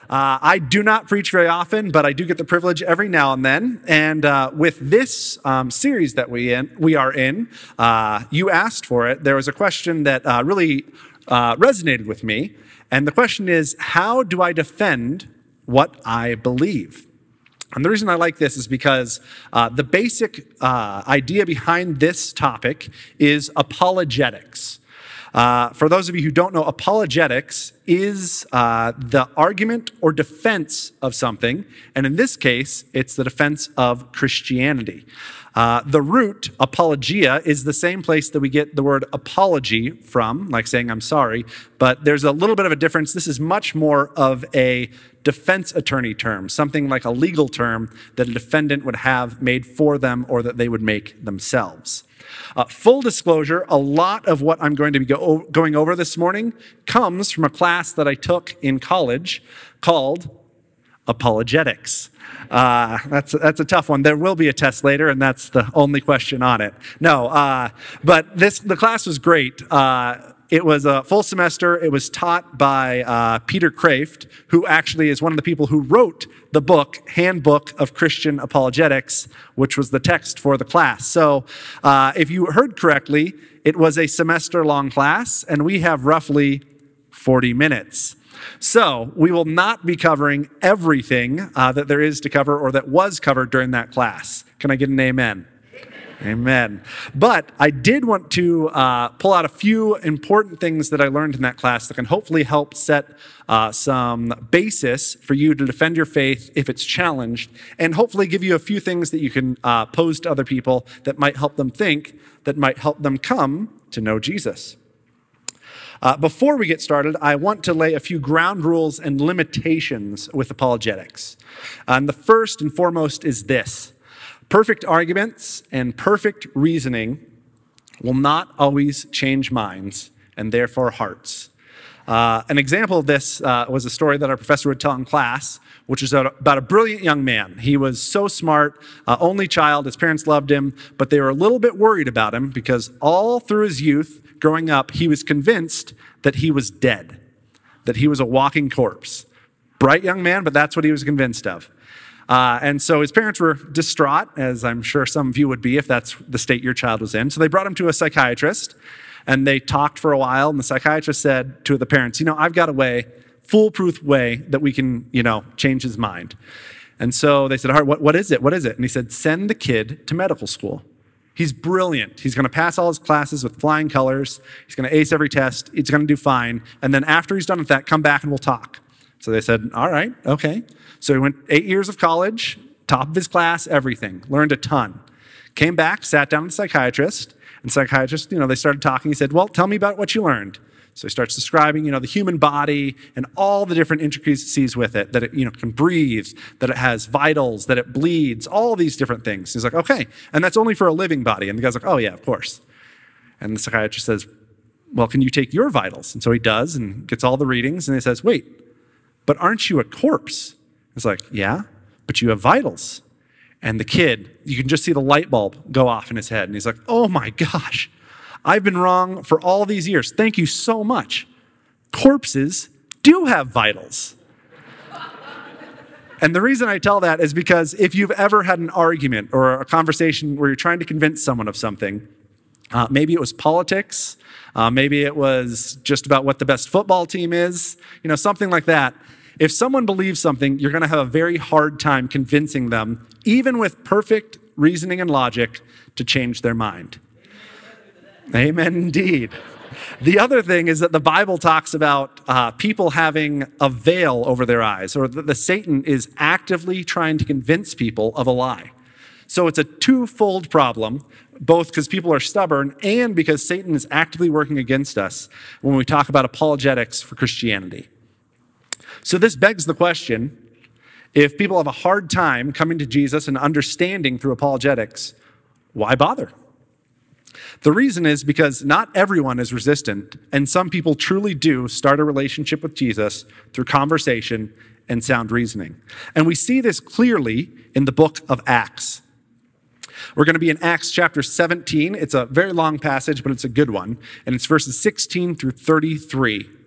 I do not preach very often, but I do get the privilege every now and then. And with this series that we are in, you asked for it. There was a question that really resonated with me. And the question is, how do I defend what I believe? And the reason I like this is because the basic idea behind this topic is apologetics. For those of you who don't know, apologetics is the argument or defense of something. And in this case, it's the defense of Christianity. The root, apologia, is the same place that we get the word apology from, like saying I'm sorry, but there's a little bit of a difference. This is much more of a defense attorney term, something like a legal term that a defendant would have made for them or that they would make themselves. Full disclosure, a lot of what I'm going to be going over this morning comes from a class that I took in college called apologetics. That's a tough one. There will be a test later, and that's the only question on it. No, but the class was great. It was a full semester. It was taught by Peter Kraft, who actually is one of the people who wrote the book, Handbook of Christian Apologetics, which was the text for the class. So if you heard correctly, it was a semester-long class, and we have roughly 40 minutes. So we will not be covering everything that there is to cover or that was covered during that class. Can I get an amen? Amen. But I did want to pull out a few important things that I learned in that class that can hopefully help set some basis for you to defend your faith if it's challenged, and hopefully give you a few things that you can pose to other people that might help them think, that might help them come to know Jesus. Before we get started, I want to lay a few ground rules and limitations with apologetics. And the first and foremost is this. Perfect arguments and perfect reasoning will not always change minds and therefore hearts. An example of this was a story that our professor would tell in class, which is about a brilliant young man. He was so smart, only child. His parents loved him, but they were a little bit worried about him because all through his youth, growing up, he was convinced that he was dead, that he was a walking corpse. Bright young man, but that's what he was convinced of. And so his parents were distraught, as I'm sure some of you would be if that's the state your child was in. So they brought him to a psychiatrist, and they talked for a while, and the psychiatrist said to the parents, I've got a way, foolproof way that we can, change his mind. And so they said, all right, what is it? What is it? And he said, send the kid to medical school. He's brilliant. He's going to pass all his classes with flying colors. He's going to ace every test. He's going to do fine. And then after he's done with that, come back and we'll talk. So they said, all right, okay. So he went 8 years of college, top of his class, everything, learned a ton. Came back, sat down with the psychiatrist, and the psychiatrist, they started talking. He said, well, tell me about what you learned. So he starts describing, the human body and all the different intricacies with it, that it, can breathe, that it has vitals, that it bleeds, all these different things. He's like, okay, and that's only for a living body. And the guy's like, oh yeah, of course. And the psychiatrist says, well, can you take your vitals? And so he does and gets all the readings, and he says, wait, but aren't you a corpse? It's like, yeah, but you have vitals. And the kid, you can just see the light bulb go off in his head. And he's like, oh my gosh, I've been wrong for all these years. Thank you so much. Corpses do have vitals. And the reason I tell that is because if you've ever had an argument or a conversation where you're trying to convince someone of something, maybe it was politics, maybe it was just about what the best football team is, something like that. If someone believes something, you're going to have a very hard time convincing them, even with perfect reasoning and logic, to change their mind. Amen, indeed. The other thing is that the Bible talks about people having a veil over their eyes, or the Satan is actively trying to convince people of a lie. So it's a twofold problem, both because people are stubborn and because Satan is actively working against us when we talk about apologetics for Christianity. So this begs the question, if people have a hard time coming to Jesus and understanding through apologetics, why bother? The reason is because not everyone is resistant, and some people truly do start a relationship with Jesus through conversation and sound reasoning. And we see this clearly in the book of Acts. We're going to be in Acts chapter 17. It's a very long passage, but it's a good one. And it's verses 16 through 33.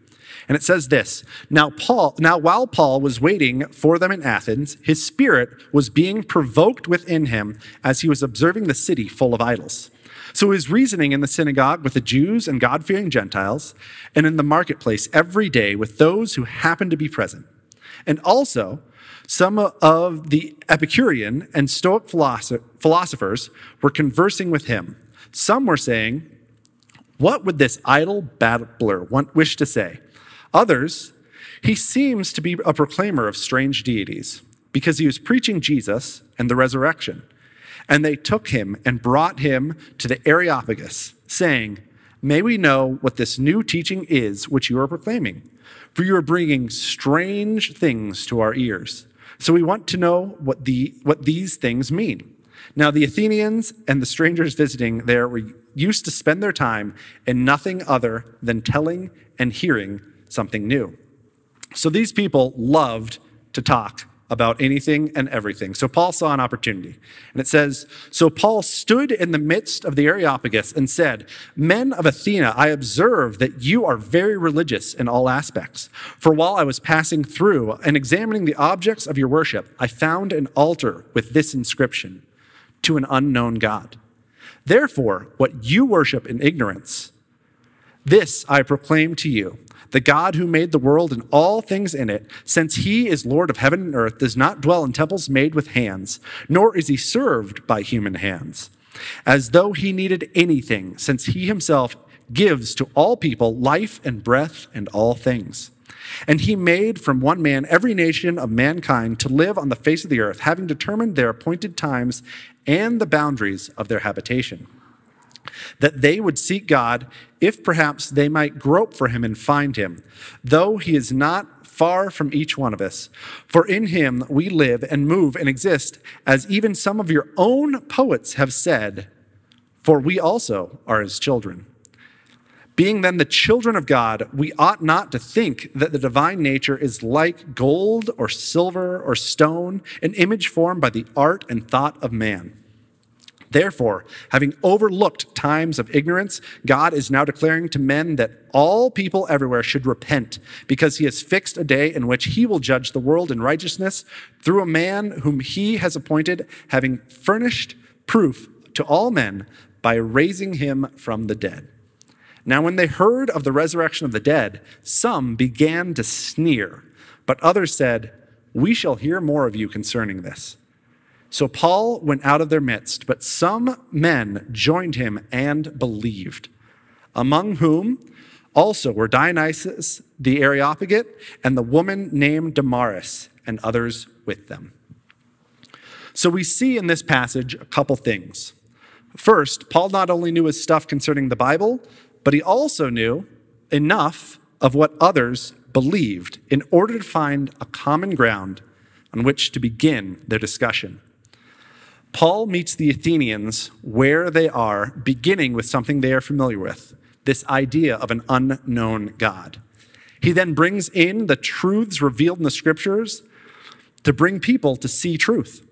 And it says this, now while Paul was waiting for them in Athens, his spirit was being provoked within him as he was observing the city full of idols. So he was reasoning in the synagogue with the Jews and God-fearing Gentiles, and in the marketplace every day with those who happened to be present. And also, some of the Epicurean and Stoic philosophers were conversing with him. Some were saying, "What would this idle babbler wish to say?" Others, "He seems to be a proclaimer of strange deities, because he was preaching Jesus and the resurrection." And they took him and brought him to the Areopagus, saying, "May we know what this new teaching is which you are proclaiming? For you are bringing strange things to our ears. So we want to know what these things mean." Now the Athenians and the strangers visiting there were used to spend their time in nothing other than telling and hearing something new. So these people loved to talk about anything and everything. So Paul saw an opportunity. And it says, "So Paul stood in the midst of the Areopagus and said, 'Men of Athena, I observe that you are very religious in all aspects. For while I was passing through and examining the objects of your worship, I found an altar with this inscription, to an unknown God. Therefore, what you worship in ignorance, this I proclaim to you. The God who made the world and all things in it, since he is Lord of heaven and earth, does not dwell in temples made with hands, nor is he served by human hands, as though he needed anything, since he himself gives to all people life and breath and all things. And he made from one man every nation of mankind to live on the face of the earth, having determined their appointed times and the boundaries of their habitation, that they would seek God, if perhaps they might grope for him and find him, though he is not far from each one of us. For in him we live and move and exist, as even some of your own poets have said, for we also are his children. Being then the children of God, we ought not to think that the divine nature is like gold or silver or stone, an image formed by the art and thought of man. Therefore, having overlooked times of ignorance, God is now declaring to men that all people everywhere should repent, because he has fixed a day in which he will judge the world in righteousness through a man whom he has appointed, having furnished proof to all men by raising him from the dead. Now, when they heard of the resurrection of the dead, some began to sneer, but others said, "We shall hear more of you concerning this." So Paul went out of their midst, but some men joined him and believed, among whom also were Dionysius the Areopagite and the woman named Damaris, and others with them. So we see in this passage a couple things. First, Paul not only knew his stuff concerning the Bible, but he also knew enough of what others believed in order to find a common ground on which to begin their discussion. Paul meets the Athenians where they are, beginning with something they are familiar with, this idea of an unknown God. He then brings in the truths revealed in the scriptures to bring people to see truth.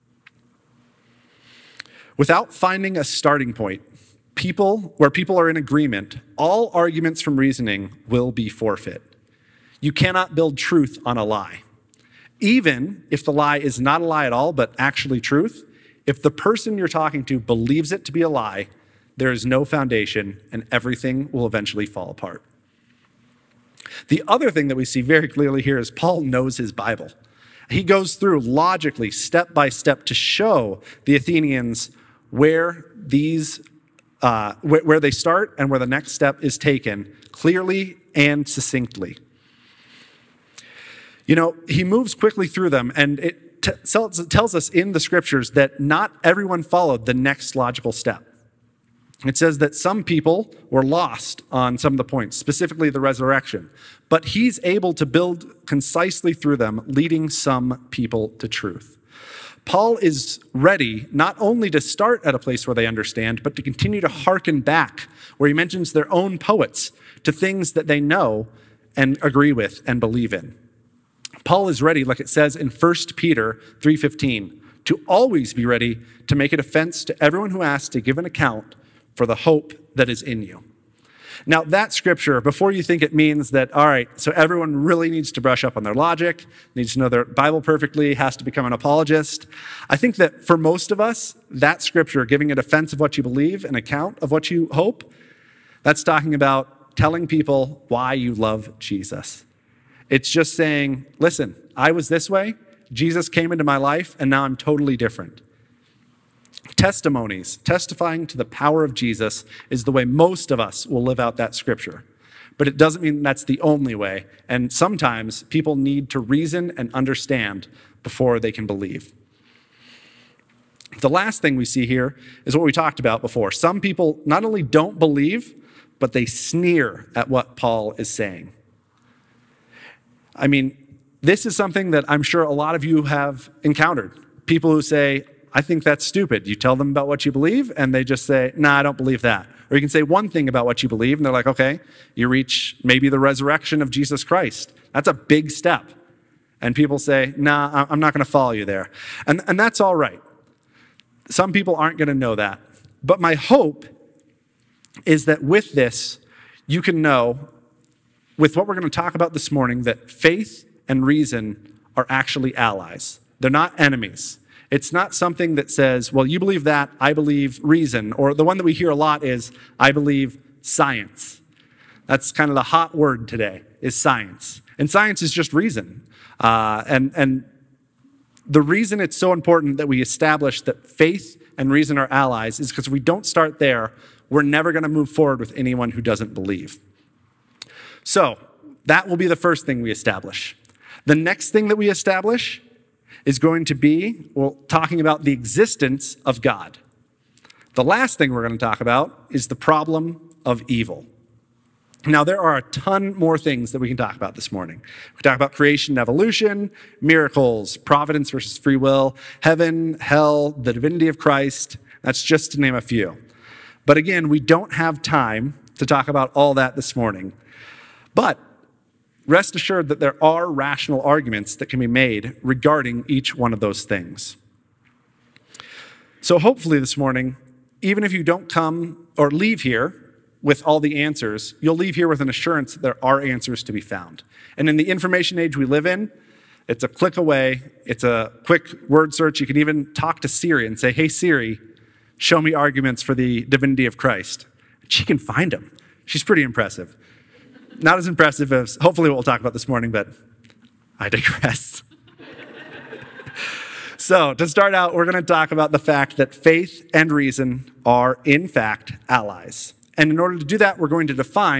Without finding a starting point, where people are in agreement, all arguments from reasoning will be forfeit. You cannot build truth on a lie. Even if the lie is not a lie at all, but actually truth, if the person you're talking to believes it to be a lie, there is no foundation and everything will eventually fall apart. The other thing that we see very clearly here is Paul knows his Bible. He goes through logically, step by step, to show the Athenians where they start and where the next step is taken clearly and succinctly. You know, he moves quickly through them, and it tells us in the scriptures that not everyone followed the next logical step. It says that some people were lost on some of the points, specifically the resurrection, but he's able to build concisely through them, leading some people to truth. Paul is ready not only to start at a place where they understand, but to continue to hearken back, where he mentions their own poets, to things that they know and agree with and believe in. Paul is ready, like it says in 1 Peter 3:15, to always be ready to make a defense to everyone who asks to give an account for the hope that is in you. Now, that scripture, before you think it means that, all right, so everyone really needs to brush up on their logic, needs to know their Bible perfectly, has to become an apologist, I think that for most of us, that scripture, giving a defense of what you believe, an account of what you hope, that's talking about telling people why you love Jesus. It's just saying, listen, I was this way, Jesus came into my life, and now I'm totally different. Testimonies, testifying to the power of Jesus, is the way most of us will live out that scripture. But it doesn't mean that's the only way. And sometimes people need to reason and understand before they can believe. The last thing we see here is what we talked about before. Some people not only don't believe, but they sneer at what Paul is saying. I mean, this is something that I'm sure a lot of you have encountered. People who say, I think that's stupid. You tell them about what you believe, and they just say, nah, I don't believe that. Or you can say one thing about what you believe, and they're like, okay, you reach maybe the resurrection of Jesus Christ. That's a big step. And people say, nah, I'm not going to follow you there. And that's all right. Some people aren't going to know that. But my hope is that with this, you can know, with what we're going to talk about this morning, that faith and reason are actually allies. They're not enemies. It's not something that says, well, you believe that, I believe reason. Or the one that we hear a lot is, I believe science. That's kind of the hot word today, is science. And science is just reason. And the reason it's so important that we establish that faith and reason are allies is because if we don't start there, we're never going to move forward with anyone who doesn't believe. So that will be the first thing we establish. The next thing that we establish is going to be, well, talking about the existence of God. The last thing we're going to talk about is the problem of evil. Now, there are a ton more things that we can talk about this morning. We talk about creation and evolution, miracles, providence versus free will, heaven, hell, the divinity of Christ. That's just to name a few. But again, we don't have time to talk about all that this morning. But rest assured that there are rational arguments that can be made regarding each one of those things. So hopefully this morning, even if you don't come or leave here with all the answers, you'll leave here with an assurance that there are answers to be found. And in the information age we live in, it's a click away. It's a quick word search. You can even talk to Siri and say, hey, Siri, show me arguments for the divinity of Christ. She can find them. She's pretty impressive. Not as impressive as hopefully what we'll talk about this morning, but I digress. So to start out, we're going to talk about the fact that faith and reason are, in fact, allies. And in order to do that, we're going to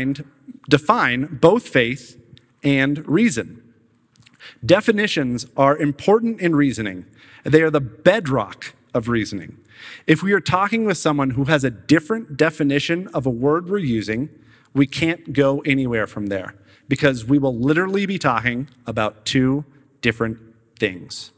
define both faith and reason. Definitions are important in reasoning. They are the bedrock of reasoning. If we are talking with someone who has a different definition of a word we're using, we can't go anywhere from there because we will literally be talking about two different things.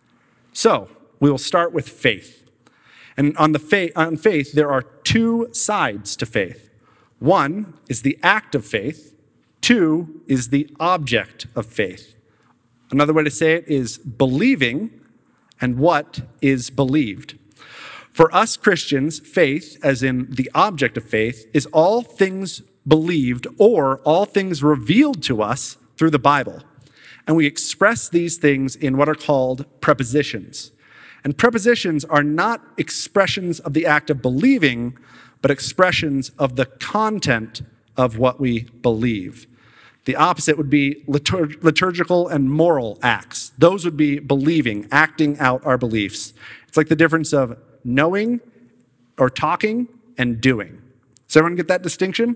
So we will start with faith. And on faith, there are two sides to faith. One is the act of faith. Two is the object of faith. Another way to say it is believing and what is believed. For us Christians, faith, as in the object of faith, is all things believed or all things revealed to us through the Bible. And we express these things in what are called prepositions. And prepositions are not expressions of the act of believing, but expressions of the content of what we believe. The opposite would be liturgical and moral acts. Those would be believing, acting out our beliefs. It's like the difference of knowing or talking and doing. Does everyone get that distinction?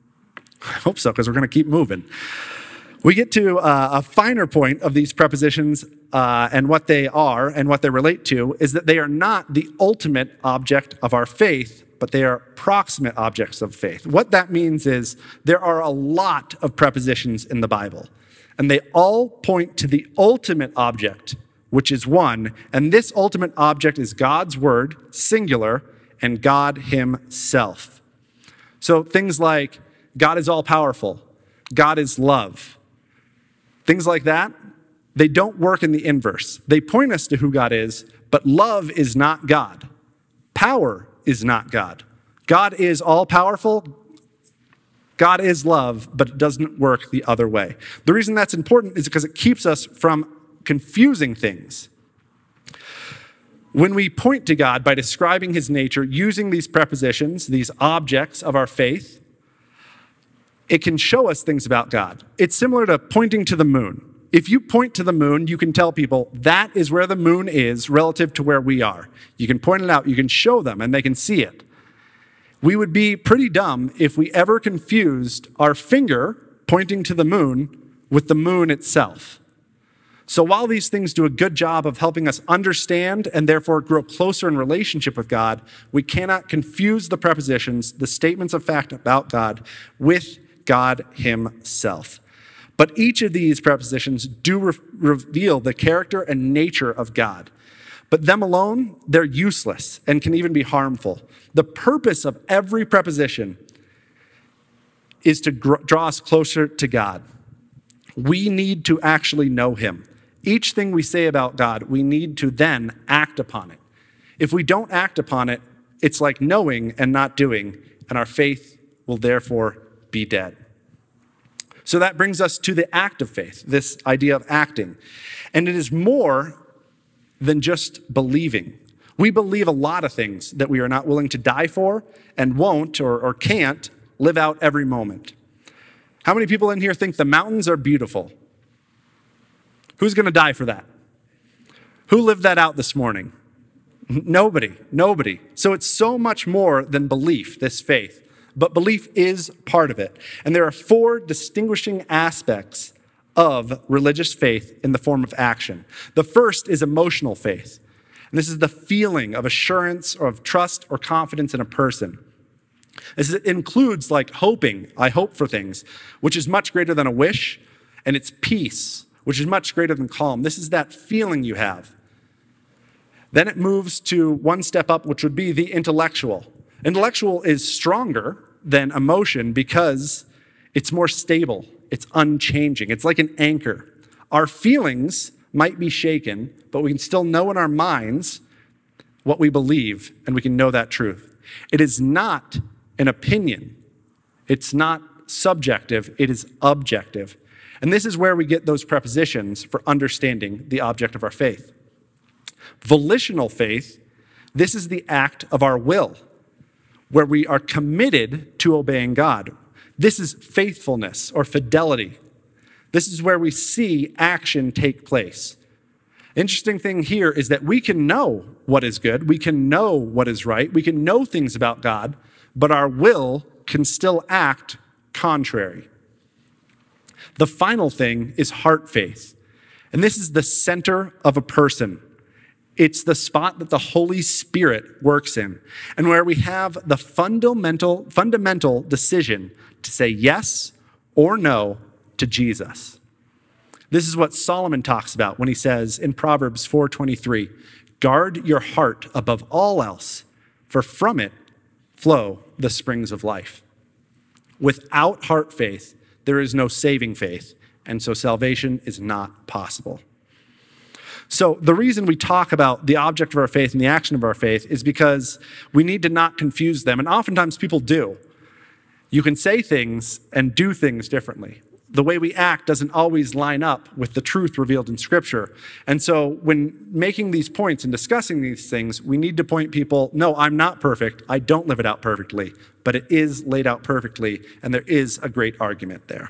I hope so, because we're going to keep moving. We get to a finer point of these prepositions and what they are and what they relate to is that they are not the ultimate object of our faith, but they are proximate objects of faith. What that means is there are a lot of prepositions in the Bible, and they all point to the ultimate object, which is one, and this ultimate object is God's word, singular, and God himself. So things like God is all-powerful, God is love, things like that, they don't work in the inverse. They point us to who God is, but love is not God. Power is not God. God is all-powerful. God is love, but it doesn't work the other way. The reason that's important is because it keeps us from confusing things. When we point to God by describing his nature using these prepositions, these objects of our faith, it can show us things about God. It's similar to pointing to the moon. If you point to the moon, you can tell people that is where the moon is relative to where we are. You can point it out, you can show them, and they can see it. We would be pretty dumb if we ever confused our finger pointing to the moon with the moon itself. So while these things do a good job of helping us understand and therefore grow closer in relationship with God, we cannot confuse the prepositions, the statements of fact about God, with God himself. But each of these prepositions do reveal the character and nature of God. But them alone, they're useless and can even be harmful. The purpose of every preposition is to draw us closer to God. We need to actually know him. Each thing we say about God, we need to then act upon it. If we don't act upon it, it's like knowing and not doing, and our faith will therefore be dead. So that brings us to the act of faith, this idea of acting. And it is more than just believing. We believe a lot of things that we are not willing to die for and won't or can't live out every moment. How many people in here think the mountains are beautiful? Who's going to die for that? Who lived that out this morning? Nobody. So it's so much more than belief, this faith. But belief is part of it. And there are 4 distinguishing aspects of religious faith in the form of action. The first is emotional faith. And this is the feeling of assurance or of trust or confidence in a person. This includes like hoping, I hope for things, which is much greater than a wish, and it's peace, which is much greater than calm. This is that feeling you have. Then it moves to one step up, which would be the intellectual. Intellectual is stronger than emotion because it's more stable. It's unchanging. It's like an anchor. Our feelings might be shaken, but we can still know in our minds what we believe, and we can know that truth. It is not an opinion. It's not subjective. It is objective. And this is where we get those prepositions for understanding the object of our faith. Volitional faith, this is the act of our will, where we are committed to obeying God. This is faithfulness or fidelity. This is where we see action take place. Interesting thing here is that we can know what is good, we can know what is right, we can know things about God, but our will can still act contrary. The final thing is heart faith. And this is the center of a person. It's the spot that the Holy Spirit works in, and where we have the fundamental decision to say yes or no to Jesus. This is what Solomon talks about when he says in Proverbs 4:23, "Guard your heart above all else, for from it flow the springs of life." Without heart faith, there is no saving faith, and so salvation is not possible. So the reason we talk about the object of our faith and the action of our faith is because we need to not confuse them, and oftentimes people do. You can say things and do things differently. The way we act doesn't always line up with the truth revealed in Scripture. And so when making these points and discussing these things, we need to point people, no, I'm not perfect. I don't live it out perfectly, but it is laid out perfectly, and there is a great argument there.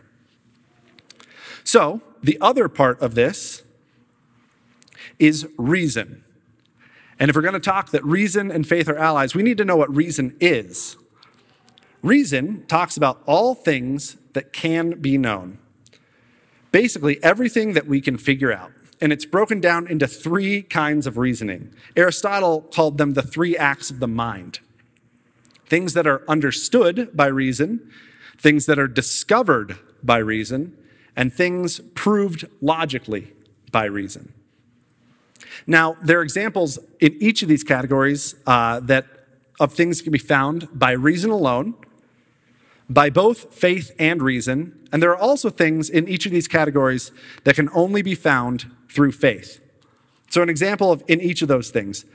So the other part of this is reason. And if we're going to talk that reason and faith are allies, we need to know what reason is. Reason talks about all things that can be known. Basically, everything that we can figure out. And it's broken down into 3 kinds of reasoning. Aristotle called them the 3 acts of the mind. Things that are understood by reason, things that are discovered by reason, and things proved logically by reason. Now, there are examples in each of these categories of things that can be found by reason alone, by both faith and reason, and there are also things in each of these categories that can only be found through faith. So an example of in each of those things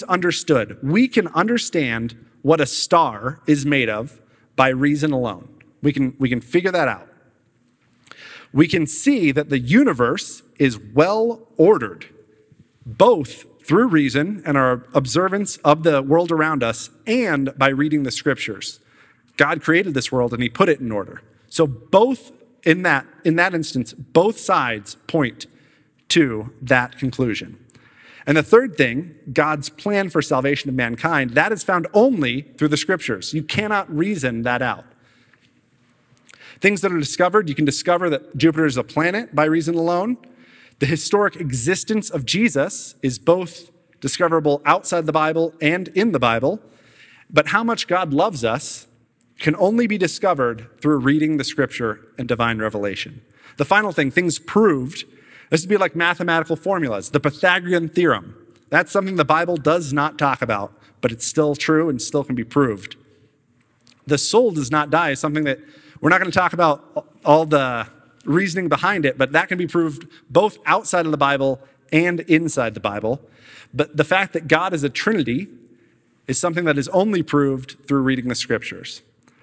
understood. We can understand what a star is made of by reason alone. We can figure that out. We can see that the universe is well ordered, both through reason and our observance of the world around us and by reading the scriptures. God created this world and he put it in order. So both in that instance, both sides point to that conclusion. And the third thing, God's plan for salvation of mankind, that is found only through the scriptures. You cannot reason that out. Things that are discovered, you can discover that Jupiter is a planet by reason alone. The historic existence of Jesus is both discoverable outside the Bible and in the Bible. But how much God loves us can only be discovered through reading the scripture and divine revelation. The final thing, things proved, this would be like mathematical formulas. The Pythagorean theorem, that's something the Bible does not talk about, but it's still true and still can be proved. The soul does not die is something that we're not going to talk about all the reasoning behind it, but that can be proved both outside of the Bible and inside the Bible. But the fact that God is a Trinity is something that is only proved through reading the scriptures.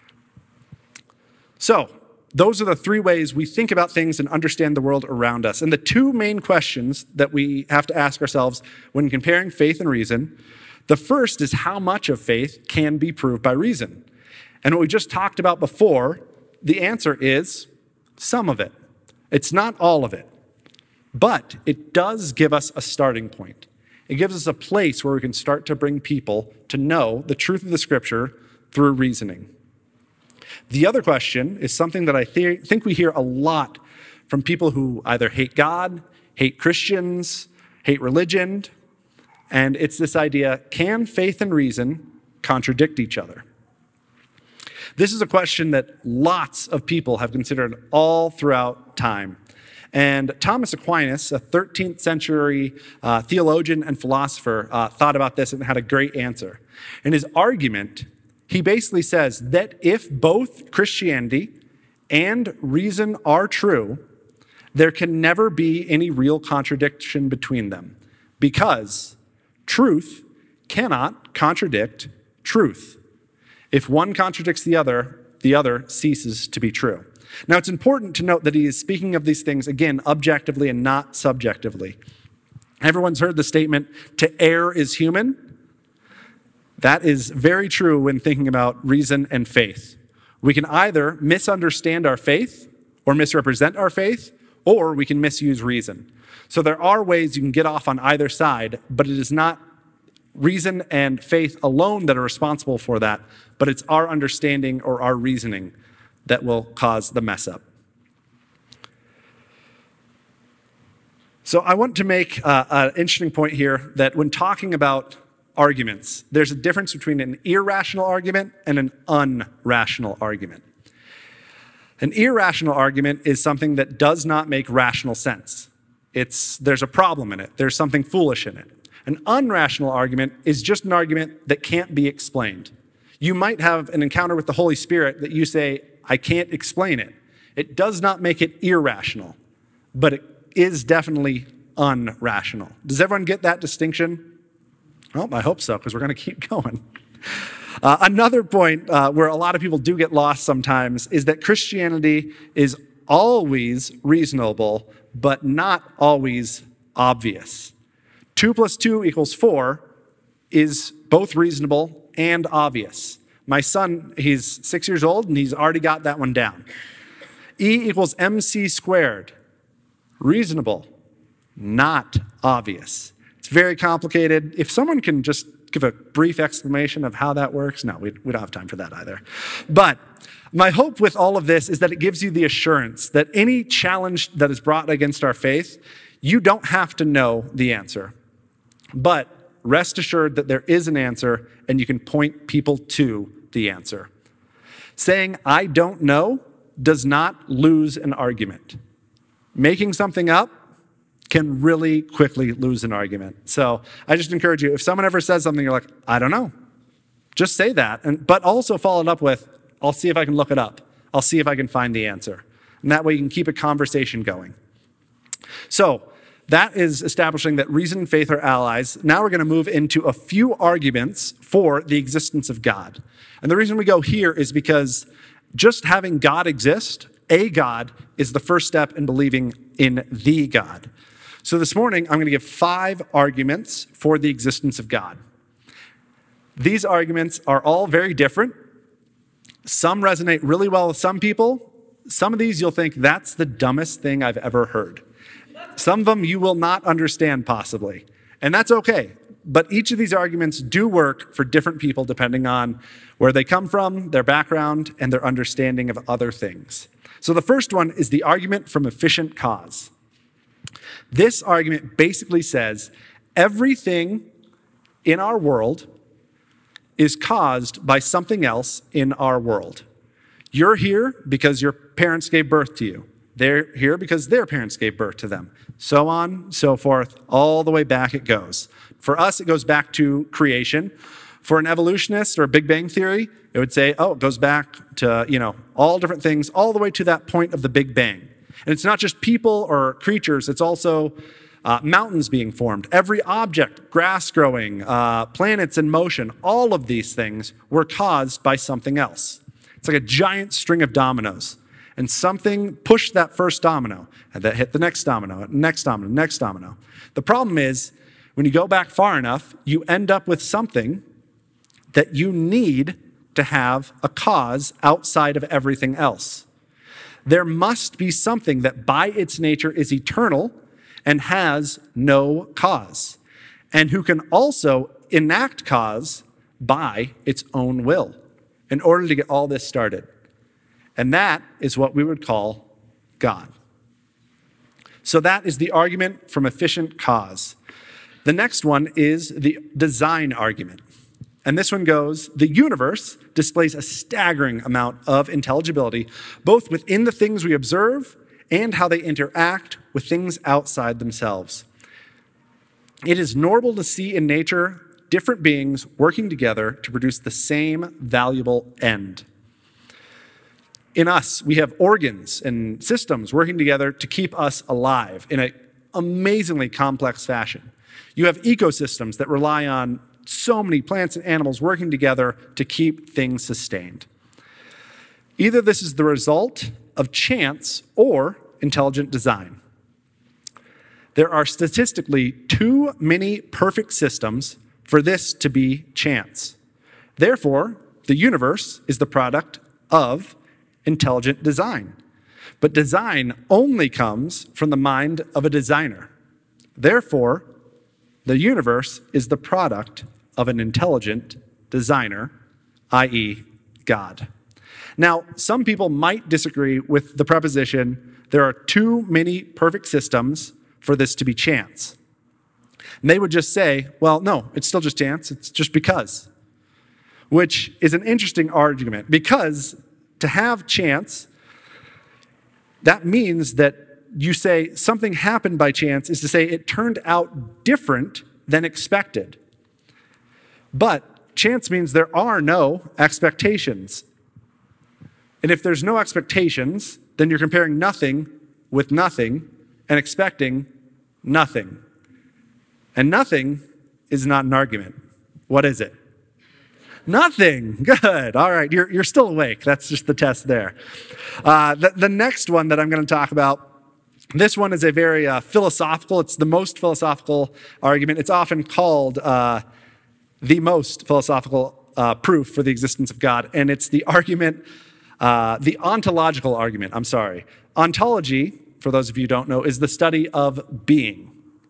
So, those are the three ways we think about things and understand the world around us. And the two main questions that we have to ask ourselves when comparing faith and reason, the first is how much of faith can be proved by reason? And what we just talked about before, the answer is some of it. It's not all of it, but it does give us a starting point. It gives us a place where we can start to bring people to know the truth of the scripture through reasoning. The other question is something that I think we hear a lot from people who either hate God, hate Christians, hate religion, and it's this idea, can faith and reason contradict each other? This is a question that lots of people have considered all throughout time. And Thomas Aquinas, a 13th century theologian and philosopher, thought about this and had a great answer. In his argument, he basically says that if both Christianity and reason are true, there can never be any real contradiction between them because truth cannot contradict truth. If one contradicts the other ceases to be true. Now, it's important to note that he is speaking of these things, again, objectively and not subjectively. Everyone's heard the statement, to err is human. That is very true when thinking about reason and faith. We can either misunderstand our faith or misrepresent our faith, or we can misuse reason. So there are ways you can get off on either side, but it is not reason and faith alone that are responsible for that, but it's our understanding or our reasoning that will cause the mess up. So I want to make an interesting point here that when talking about arguments, there's a difference between an irrational argument and an unrational argument. An irrational argument is something that does not make rational sense. There's a problem in it. There's something foolish in it. An unrational argument is just an argument that can't be explained. You might have an encounter with the Holy Spirit that you say, I can't explain it. It does not make it irrational, but it is definitely unrational. Does everyone get that distinction? Well, I hope so, because we're going to keep going. Another point where a lot of people do get lost sometimes is that Christianity is always reasonable, but not always obvious. 2 + 2 = 4 is both reasonable and obvious. My son, he's 6 years old, and he's already got that one down. E = mc². Reasonable, not obvious. It's very complicated. If someone can just give a brief explanation of how that works, no, we don't have time for that either. But my hope with all of this is that it gives you the assurance that any challenge that is brought against our faith, you don't have to know the answer. But rest assured that there is an answer and you can point people to the answer. Saying, I don't know, does not lose an argument. Making something up can really quickly lose an argument. So I just encourage you, if someone ever says something, you're like, I don't know, just say that. But also follow it up with, I'll see if I can look it up. I'll see if I can find the answer. And that way you can keep a conversation going. So that is establishing that reason and faith are allies. Now we're going to move into a few arguments for the existence of God. And the reason we go here is because Just having God exist, a God, is the first step in believing in the God. So this morning, I'm going to give 5 arguments for the existence of God. These arguments are all very different. Some resonate really well with some people. Some of these you'll think, that's the dumbest thing I've ever heard. Some of them you will not understand possibly, and that's okay. But each of these arguments do work for different people depending on where they come from, their background, and their understanding of other things. So the first one is the argument from efficient cause. This argument basically says everything in our world is caused by something else in our world. You're here because your parents gave birth to you. They're here because their parents gave birth to them. So on, so forth, all the way back it goes. For us, it goes back to creation. For an evolutionist or a Big Bang theory, it would say, oh, it goes back to, all different things, all the way to that point of the Big Bang. And it's not just people or creatures, it's also mountains being formed. Every object, grass growing, planets in motion, all of these things were caused by something else. It's like a giant string of dominoes. And something pushed that first domino, and that hit the next domino, next domino, next domino. The problem is, when you go back far enough, you end up with something that you need to have a cause outside of everything else. There must be something that by its nature is eternal and has no cause, and who can also enact cause by its own will in order to get all this started. And that is what we would call God. So that is the argument from efficient cause. The next one is the design argument. And this one goes, the universe displays a staggering amount of intelligibility, both within the things we observe and how they interact with things outside themselves. It is normal to see in nature different beings working together to produce the same valuable end. In us, we have organs and systems working together to keep us alive in an amazingly complex fashion. You have ecosystems that rely on so many plants and animals working together to keep things sustained. Either this is the result of chance or intelligent design. There are statistically too many perfect systems for this to be chance. Therefore, the universe is the product of intelligent design. But design only comes from the mind of a designer. Therefore, the universe is the product of an intelligent designer, i.e., God. Now, some people might disagree with the proposition, there are too many perfect systems for this to be chance. And they would just say, well, no, it's still just chance, it's just because. Which is an interesting argument, because to have chance, that means that you say something happened by chance is to say it turned out different than expected. But chance means there are no expectations. And if there's no expectations, then you're comparing nothing with nothing and expecting nothing. And nothing is not an argument. What is it? Nothing. Good. All right. You're still awake. That's just the test there. The next one that I'm going to talk about, this one is a very philosophical, it's the most philosophical argument. It's often called the most philosophical proof for the existence of God. And it's the argument, the ontological argument. I'm sorry. Ontology, for those of you who don't know, is the study of being.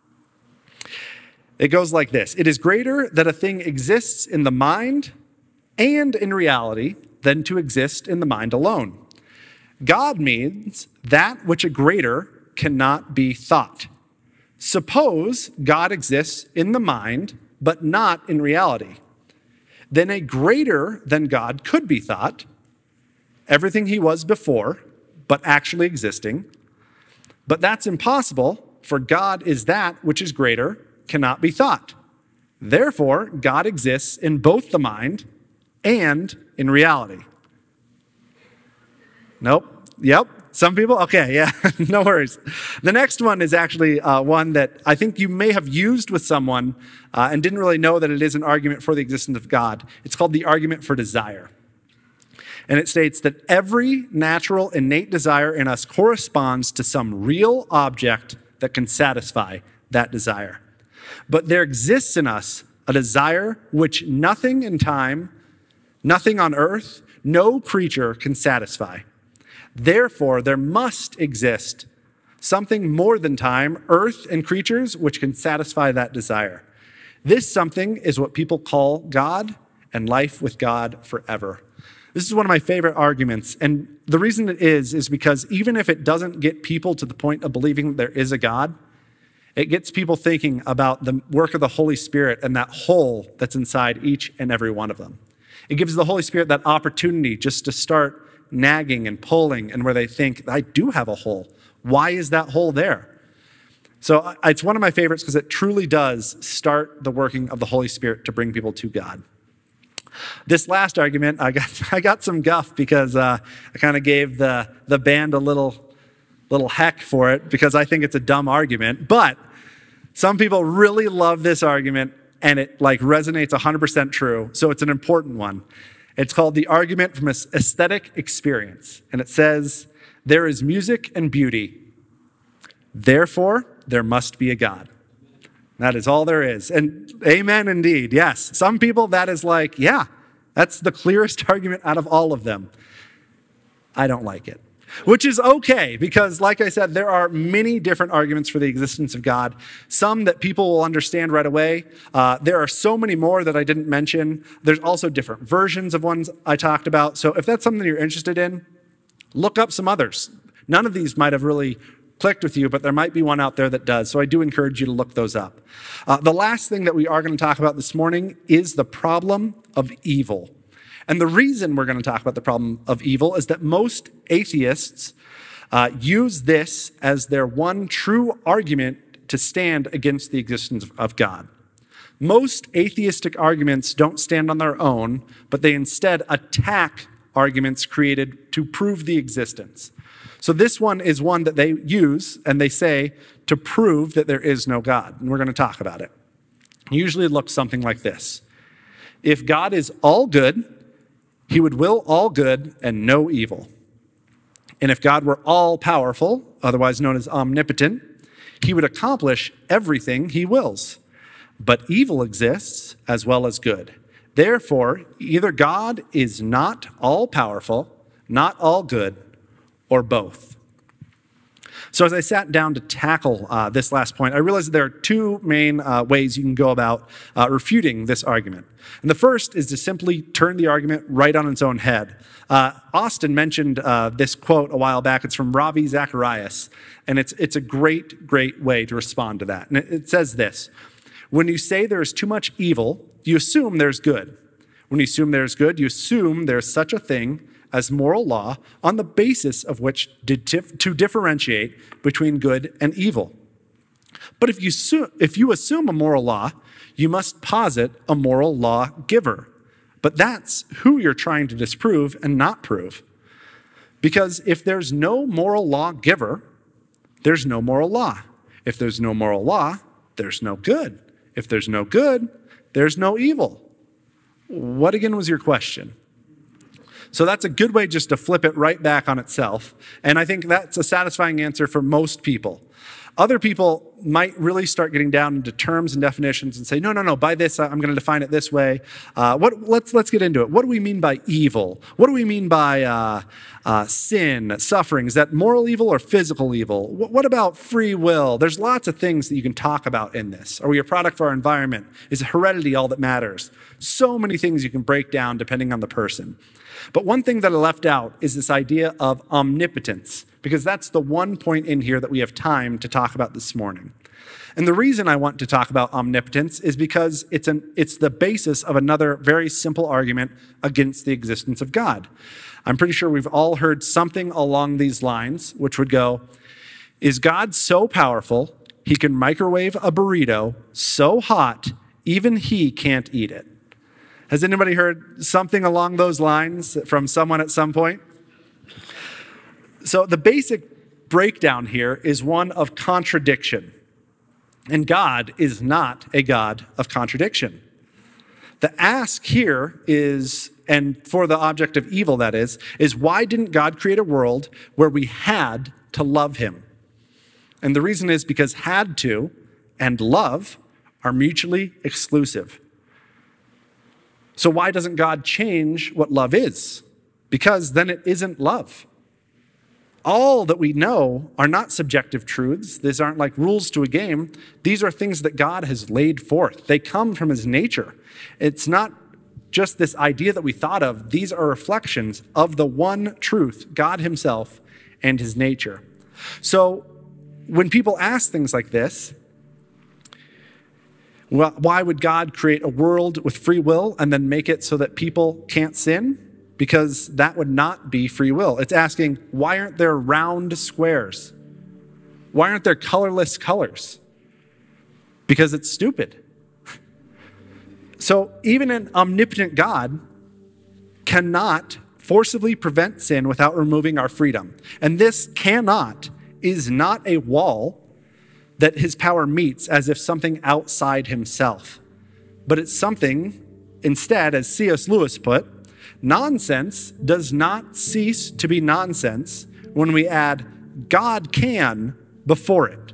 It goes like this. It is greater that a thing exists in the mind and in reality than to exist in the mind alone. God means that which a greater cannot be thought. Suppose God exists in the mind, but not in reality. Then a greater than God could be thought, everything he was before, but actually existing. But that's impossible, for God is that which is greater, cannot be thought. Therefore, God exists in both the mind and in reality. Nope. Yep. Some people? Okay, yeah, no worries. The next one is actually one that I think you may have used with someone and didn't really know that it is an argument for the existence of God. It's called the argument for desire. And it states that every natural, innate desire in us corresponds to some real object that can satisfy that desire. But there exists in us a desire which nothing in time, nothing on earth, no creature can satisfy. Therefore, there must exist something more than time, earth, and creatures which can satisfy that desire. This something is what people call God and life with God forever. This is one of my favorite arguments. And the reason it is because even if it doesn't get people to the point of believing that there is a God, it gets people thinking about the work of the Holy Spirit and that hole that's inside each and every one of them. It gives the Holy Spirit that opportunity just to start nagging and pulling, and where they think, I do have a hole. Why is that hole there? So it's one of my favorites because it truly does start the working of the Holy Spirit to bring people to God. This last argument, I got some guff because I kind of gave the band a little heck for it because I think it's a dumb argument. But some people really love this argument, and it resonates 100% true. So it's an important one. It's called the argument from aesthetic experience. And it says, there is music and beauty. Therefore, there must be a God. That is all there is. And amen indeed. Yes. Some people, that is that's the clearest argument out of all of them. I don't like it. Which is okay, because like I said, there are many different arguments for the existence of God. Some that people will understand right away. There are so many more that I didn't mention. There's also different versions of ones I talked about. So if that's something you're interested in, look up some others. None of these might have really clicked with you, but there might be one out there that does. So I do encourage you to look those up. The last thing that we are going to talk about this morning is the problem of evil. And the reason we're going to talk about the problem of evil is that most atheists use this as their one true argument to stand against the existence of God. Most atheistic arguments don't stand on their own, but they instead attack arguments created to prove the existence. So this one is one that they use, and they say, to prove that there is no God. And we're going to talk about it. Usually it looks something like this. If God is all good, he would will all good and no evil. And if God were all powerful, otherwise known as omnipotent, he would accomplish everything he wills. But evil exists as well as good. Therefore, either God is not all powerful, not all good, or both. So as I sat down to tackle this last point, I realized that there are two main ways you can go about refuting this argument. And the first is to simply turn the argument right on its own head. Austin mentioned this quote a while back. It's from Ravi Zacharias, and it's a great, great way to respond to that. And it says this: when you say there is too much evil, you assume there's good. When you assume there's good, you assume there's such a thing as moral law on the basis of which to differentiate between good and evil. But if you assume a moral law, you must posit a moral law giver. But that's who you're trying to disprove and not prove. Because if there's no moral law giver, there's no moral law. If there's no moral law, there's no good. If there's no good, there's no evil. What again was your question? So that's a good way just to flip it right back on itself. And I think that's a satisfying answer for most people. Other people might really start getting down into terms and definitions and say, no, by this, I'm going to define it this way. Let's get into it. What do we mean by evil? What do we mean by sin, suffering? Is that moral evil or physical evil? What about free will? There's lots of things that you can talk about in this. Are we a product of our environment? Is heredity all that matters? So many things you can break down depending on the person. But one thing that I left out is this idea of omnipotence, because that's the one point in here that we have time to talk about this morning. And the reason I want to talk about omnipotence is because it's the basis of another very simple argument against the existence of God. I'm pretty sure we've all heard something along these lines, which would go, is God so powerful he can microwave a burrito so hot even he can't eat it? Has anybody heard something along those lines from someone at some point? So the basic breakdown here is one of contradiction. And God is not a God of contradiction. The ask here is, and for the object of evil that is why didn't God create a world where we had to love him? And the reason is because had to and love are mutually exclusive. So why doesn't God change what love is? Because then it isn't love. All that we know are not subjective truths. These aren't like rules to a game. These are things that God has laid forth. They come from his nature. It's not just this idea that we thought of. These are reflections of the one truth, God himself and his nature. So when people ask things like this, well, why would God create a world with free will and then make it so that people can't sin? Because that would not be free will. It's asking, why aren't there round squares? Why aren't there colorless colors? Because it's stupid. So even an omnipotent God cannot forcibly prevent sin without removing our freedom. And this is not a wall that his power meets as if something outside himself. But it's something, instead, as C.S. Lewis put, nonsense does not cease to be nonsense when we add God can before it.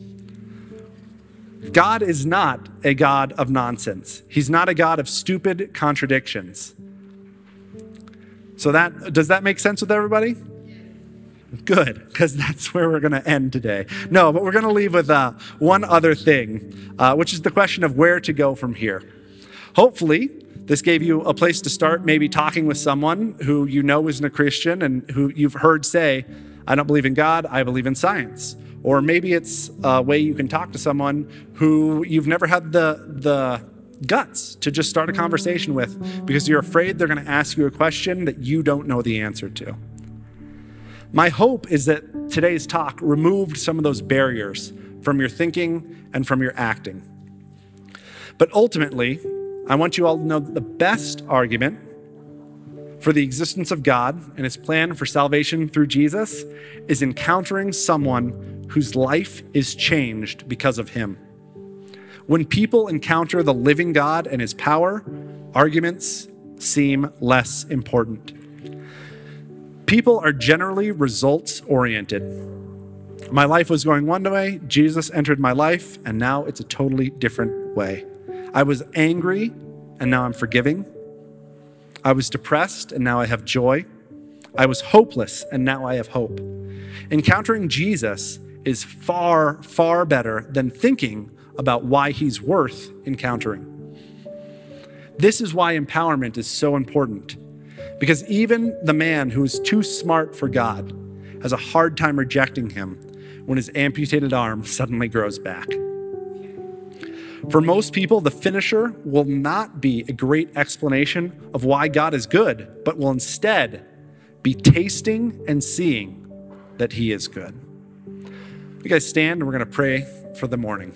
God is not a God of nonsense. He's not a God of stupid contradictions. So does that make sense with everybody? Good, because that's where we're going to end today. No, but we're going to leave with one other thing, which is the question of where to go from here. Hopefully, this gave you a place to start, maybe talking with someone who you know isn't a Christian and who you've heard say, I don't believe in God, I believe in science. Or maybe it's a way you can talk to someone who you've never had the guts to just start a conversation with because you're afraid they're going to ask you a question that you don't know the answer to. My hope is that today's talk removed some of those barriers from your thinking and from your acting. But ultimately, I want you all to know that the best argument for the existence of God and his plan for salvation through Jesus is encountering someone whose life is changed because of him. When people encounter the living God and his power, arguments seem less important. People are generally results-oriented. My life was going one way, Jesus entered my life, and now it's a totally different way. I was angry, and now I'm forgiving. I was depressed, and now I have joy. I was hopeless, and now I have hope. Encountering Jesus is far, far better than thinking about why he's worth encountering. This is why empowerment is so important. Because even the man who is too smart for God has a hard time rejecting him when his amputated arm suddenly grows back. For most people, the finisher will not be a great explanation of why God is good, but will instead be tasting and seeing that he is good. You guys stand and we're going to pray for the morning.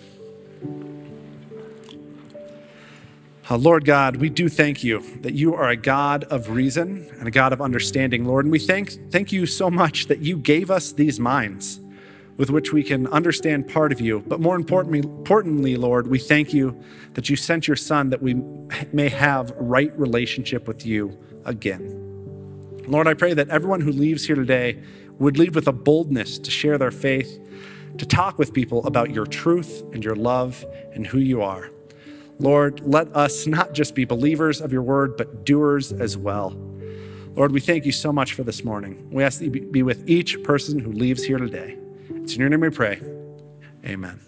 Lord God, we do thank you that you are a God of reason and a God of understanding, Lord. And we thank you so much that you gave us these minds with which we can understand part of you. But more importantly, Lord, we thank you that you sent your Son that we may have right relationship with you again. Lord, I pray that everyone who leaves here today would leave with a boldness to share their faith, to talk with people about your truth and your love and who you are. Lord, let us not just be believers of your word, but doers as well. Lord, we thank you so much for this morning. We ask that you be with each person who leaves here today. It's in your name we pray. Amen.